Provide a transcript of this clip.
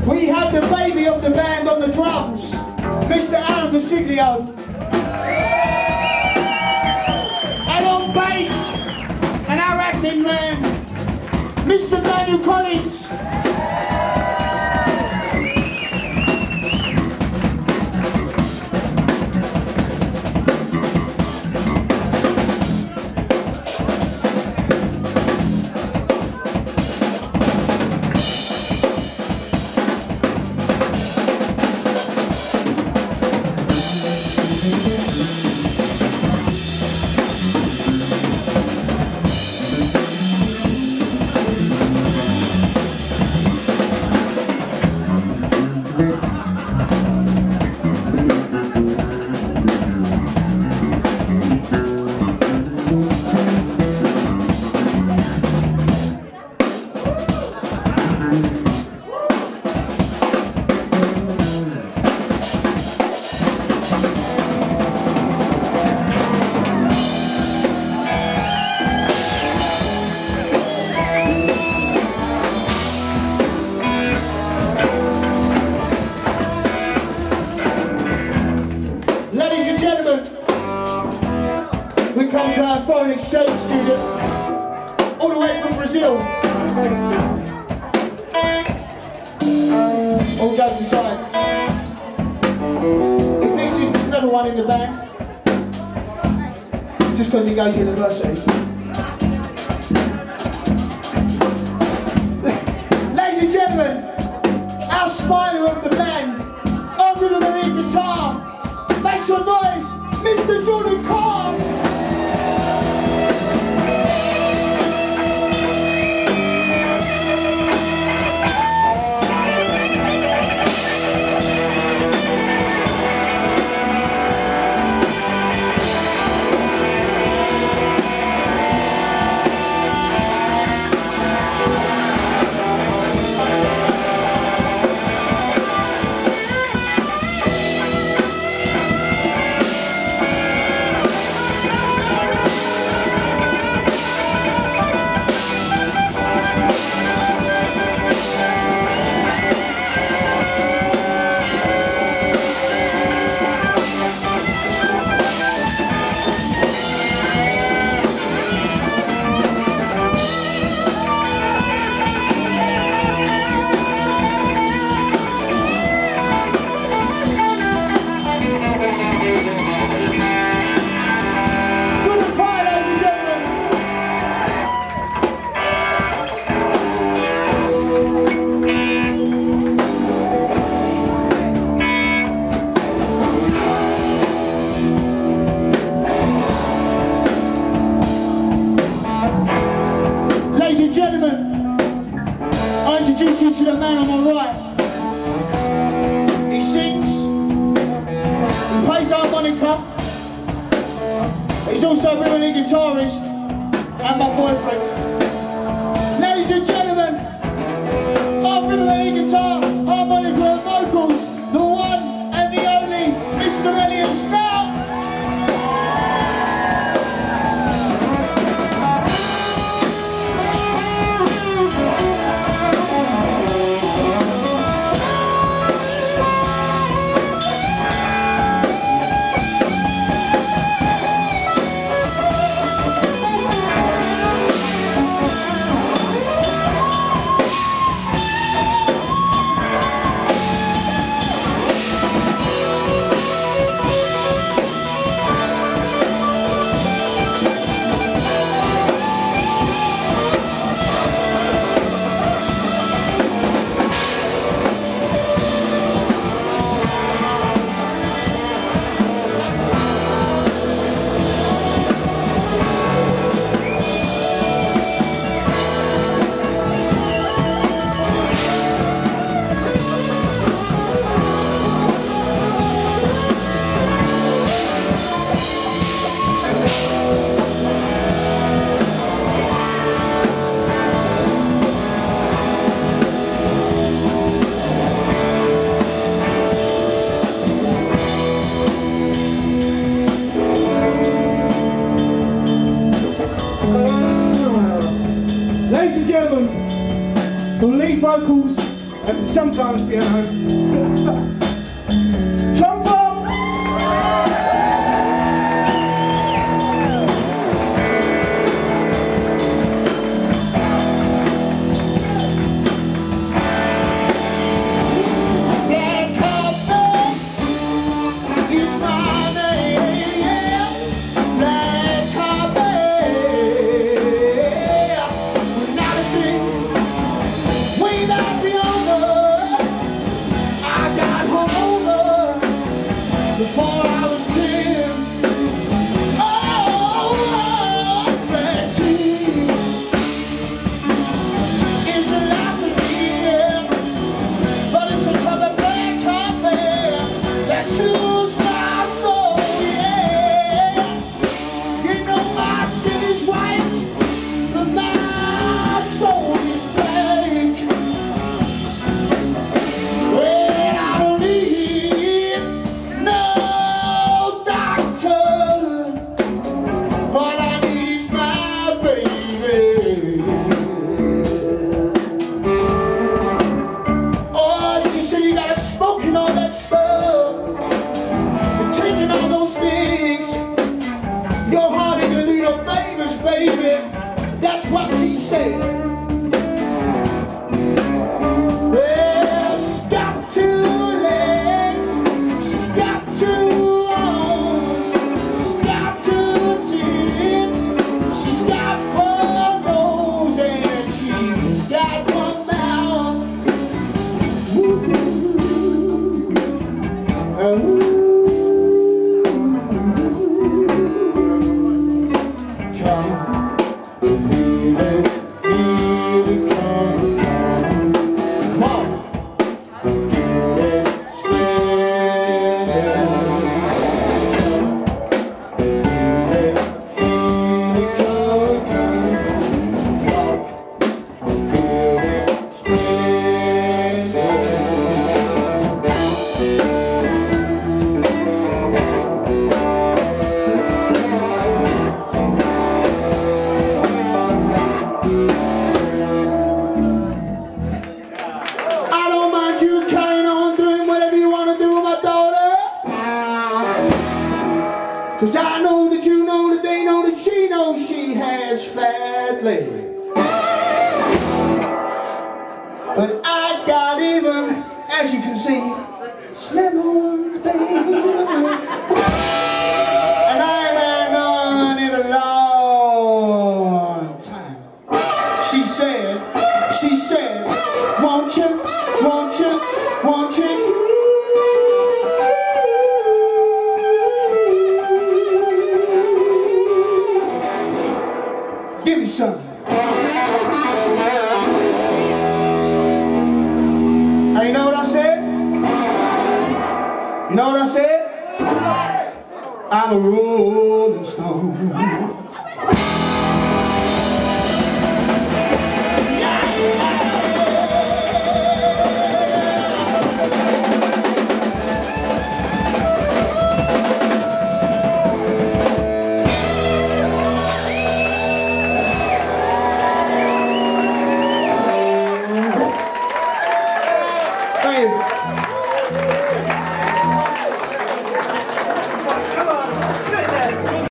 We have the baby of the band on the drums, Mr. Virciglio. And on bass, and our acting man, Mr. Daniel Collins. Come to our foreign exchange student, all the way from Brazil. All jokes aside, he thinks he's the clever one in the band, just because he goes to university. Ladies and gentlemen, our Smiler of the band, on rhythm and lead guitar, make some noise, Mr. Jordan Carr. To the man on my right. He sings, he plays harmonica, he's also a rhythm and guitarist, and my boyfriend. Ladies and gentlemen, our rhythm and guitar, harmonica and vocals, the one and the only Mr. Elliot Stout. Ladies and gentlemen, the lead vocals and sometimes piano. Drum fall. Before I was 10, oh, red tea is a laughing beer, but it's a cup of black coffee that soothes my soul, yeah. You know my skin is white, but my soul is black. Well, I don't need no baby, that's what she said. Well, she's got 2 legs, she's got 2 arms, she's got 2 tits, she's got 1 nose, and she's got 1 mouth. Cause I know that you know that they know that she knows she has fat legs. But I got even, as you can see, slimmer ones, baby. And I ain't had none in a long time. She said, won't you, won't you, won't you? Give me some. And you know what I said? You know what I said? I'm a rolling stone. Thank you.